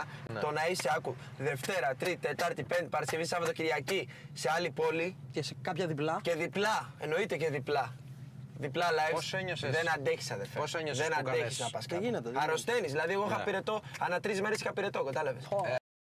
Το να είσαι, άκου, Δευτέρα, Τρίτη, Τετάρτη, Πέμπτη, Παρασκευή, Σάββατο, Κυριακή σε άλλη πόλη. Και σε κάποια διπλά. Και διπλά, εννοείται και διπλά. Διπλά live. Πώς ένιωσες? Δεν αντέχεις, αδερφέ. Πώς ένιωσες Δεν που αντέχεις κάνες? να πας Τι κάπου. γίνεται, Αρρωσταίνεις. Δηλαδή, εγώ είχα πυρετό, ανά 3 μέρες είχα πυρετό, κατάλαβες.